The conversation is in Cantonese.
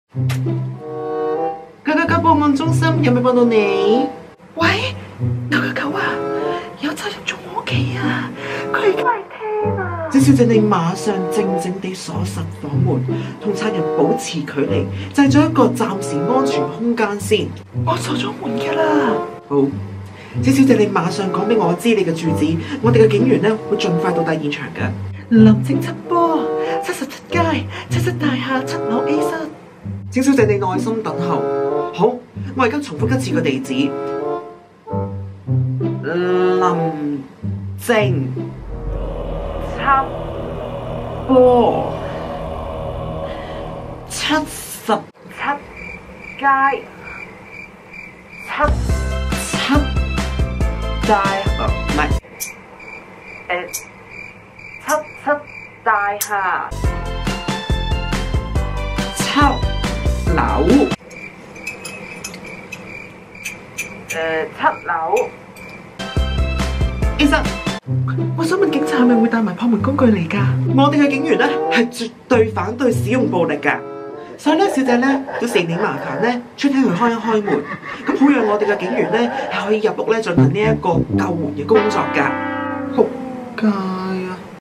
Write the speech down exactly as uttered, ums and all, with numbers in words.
九九九報案中心有冇幫到你？喂，九九九啊，有賊入咗我屋企啊！佢而家嚟聽啊！謝小姐，你馬上靜靜地鎖實房門，同賊人保持距離，製造一個暫時安全空間先。我鎖咗門㗎啦。好，謝小姐，你馬上講俾我知你嘅住址，我哋嘅警員咧會盡快到達現場㗎。林正七波，七十七街七七大廈七樓 A 室。請小姐你耐心等候。好，我而家重複一次個地址。林正七波，七十七街七七大廈，唔係，誒，七七大廈七樓，誒，七樓。醫生，我想問警察係咪會帶埋破門工具嚟㗎？我哋嘅警員咧係絕對反對使用暴力㗎，所以咧，小姐咧到時你麻煩咧出廳去開一開門，咁好讓我哋嘅警員咧係可以入屋咧進行呢一個救援嘅工作㗎。仆街！